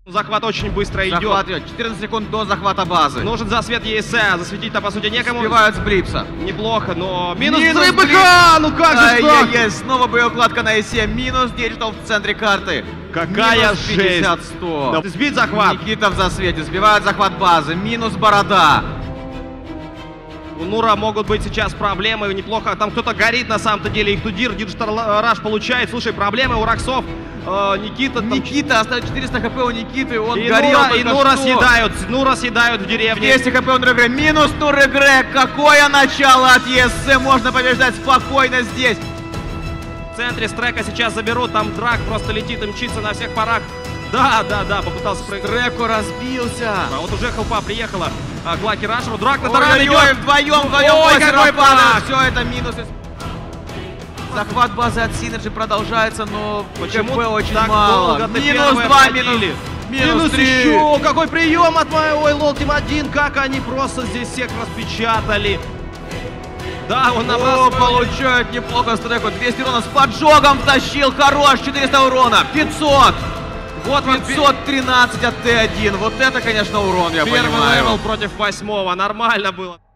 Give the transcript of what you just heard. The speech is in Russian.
Захват очень быстро идет. Захват идет. 14 секунд до захвата базы. Нужен засвет ЕСА. Засветить-то, по сути, некому. Успевают с Блипса. Неплохо, но... Минус Блипс. РБК! Ну как же так? Есть, снова боеукладка на ЕСЕ. Минус Digital в центре карты. Какая минус жесть. 50-100. Да, сбить захват. Никита в засвете. Сбивают захват базы. Минус Борода. У Нура могут быть сейчас проблемы, неплохо. Там кто-то горит на самом-то деле. Их Тудир, Digital Rush получает. Слушай, проблемы у Роксов. Никита там... Никита, остается 400 хп у Никиты, он И горел Нура, и Нура съедают в деревне. 200 хп у Нурегре, минус Нурегре. Какое начало от ЕСЦ, можно побеждать спокойно здесь. В центре Стрека сейчас заберут, там Драк просто летит и мчится на всех парах. Да, попытался прыгнуть. Треку разбился. А вот уже хелпа приехала. Глаки Рашеру, Драк на таран идет. Вдвоем, Ой, какой пак! Все это минусы. Захват базы от Синерджи продолжается, но Почему КП очень так мало. долго? Минус 2, минус 3. Еще! Какой прием от моего Лол Тим 1! Как они просто здесь всех распечатали! Да, он набрал... Получает неплохо с треку. 200 урона с поджогом втащил. Хорош, 400 урона. 500. Вот 513 от Т1. Вот это, конечно, урон, я понимаю. Первый левел против 8-го. Нормально было.